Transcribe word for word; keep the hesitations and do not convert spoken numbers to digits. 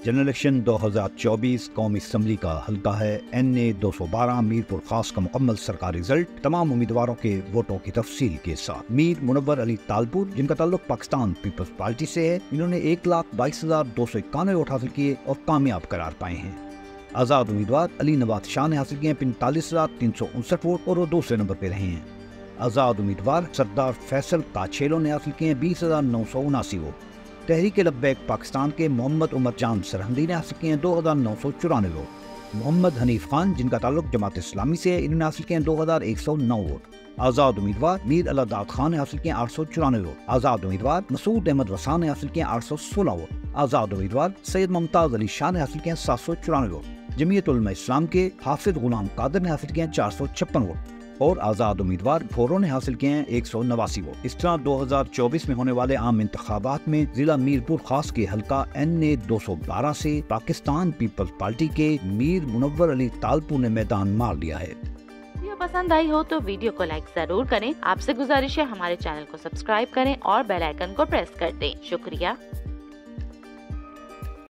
General election दो हज़ार चौबीस कौमी असम्बली का हल्का है एन ए दो सौ बारह मीरपुर खास का मुकम्मल सरकारी रिजल्ट तमाम उम्मीदवारों के वोटों की तफसील के साथ। मीर मुनव्वर अली तालपुर जिनका ताल्लुक पाकिस्तान पीपल्स पार्टी से है, इन्होंने एक लाख बाईस हजार दो सौ इक्यानवे वोट हासिल किए और कामयाब करार पाए हैं। आज़ाद उम्मीदवार अली नवाज शाह ने हासिल किए पैंतालीस हजार तीन सौ उनसठ वोट और वो दूसरे नंबर पे रहे हैं। आज़ाद उम्मीदवार सरदार फैसल काछेलो ने हासिल किए बीस हजार नौ सौ उनासी वोट। तहरीक लब्बैक पाकिस्तान के मोहम्मद उमर जान सरहंदी ने हासिल किए दो हजार नौ सौ चौरानवे वोट। मोहम्मद हनीफ खान जिनका ताल्लुक जमात इस्लामी से है, इन्होंने हासिल किए दो हजार एक सौ नौ वोट। आज़ाद उम्मीदवार मीर अलादाद खान ने हासिल किए आठ सौ चौरानवे वोट। आज़ाद उम्मीदवार मसूद अहमद रसा ने हासिल किए आठ सौ सोलह वोट। आज़ाद उम्मीदवार सैयद मुमताज अली शाह ने हासिल किए सात सौ चौरानवे वोट। जमीयत उलमा इस्लाम के हाफिज गुलाम कादर ने हासिल किए चार सौ छप्पन वोट और आज़ाद उम्मीदवार भोरो ने हासिल किए हैं एक सौ नवासी वोट। इस तरह दो हज़ार चौबीस में होने वाले आम इंतखाबात में जिला मीरपुर खास के हल्का एन ए दो सौ बारह से पाकिस्तान पीपल्स पार्टी के मीर मुनव्वर अली तालपुर ने मैदान मार लिया है। वीडियो पसंद आई हो तो वीडियो को लाइक जरूर करें। आपसे गुजारिश है हमारे चैनल को सब्सक्राइब करें और बेल आइकन को प्रेस कर दें। शुक्रिया।